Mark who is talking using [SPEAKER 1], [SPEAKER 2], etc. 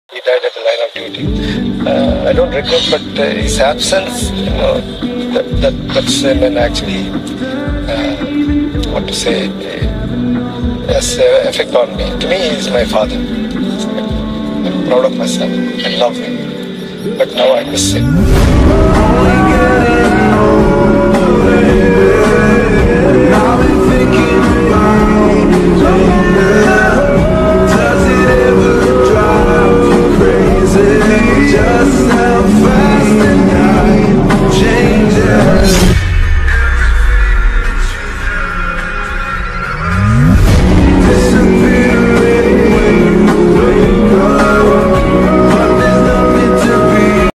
[SPEAKER 1] He died at the line of duty. I don't regret, but his absence, that's an actually, what to say, has an effect on me. To me, he is my father. I'm proud of myself. I love him. But now I miss him.